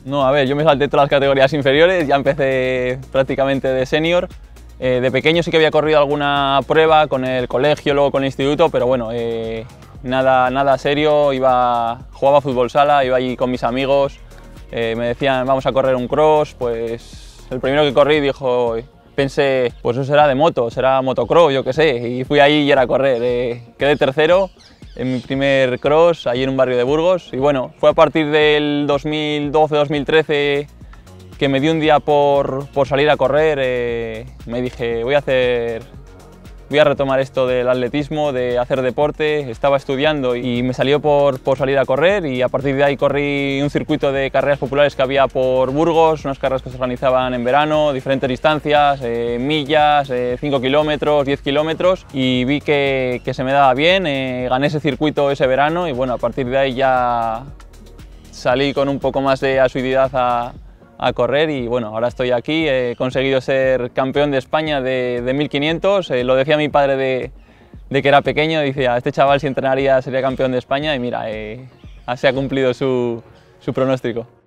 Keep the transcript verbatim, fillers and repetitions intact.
No, a ver, yo me salté todas las categorías inferiores, ya empecé prácticamente de senior. Eh, de pequeño sí que había corrido alguna prueba con el colegio, luego con el instituto, pero bueno, eh, nada, nada serio. Iba, jugaba fútbol sala, iba allí con mis amigos, eh, me decían vamos a correr un cross, pues el primero que corrí dijo, pensé, pues eso será de moto, será motocross, yo qué sé, y fui ahí y era correr. Eh, quedé tercero en mi primer cross, allí en un barrio de Burgos, y bueno, fue a partir del dos mil doce dos mil trece que me di un día por, por salir a correr. Eh, me dije, voy a hacer, voy a retomar esto del atletismo, de hacer deporte. Estaba estudiando y me salió por, por salir a correr, y a partir de ahí corrí un circuito de carreras populares que había por Burgos, unas carreras que se organizaban en verano, diferentes distancias, eh, millas, eh, cinco kilómetros, diez kilómetros, y vi que, que se me daba bien. Eh, gané ese circuito ese verano y bueno, a partir de ahí ya salí con un poco más de asiduidad a, a correr, y bueno, ahora estoy aquí. He conseguido ser campeón de España de, de mil quinientos, eh, lo decía mi padre de, de que era pequeño, decía, este chaval si entrenaría sería campeón de España, y mira, eh, se ha cumplido su, su pronóstico.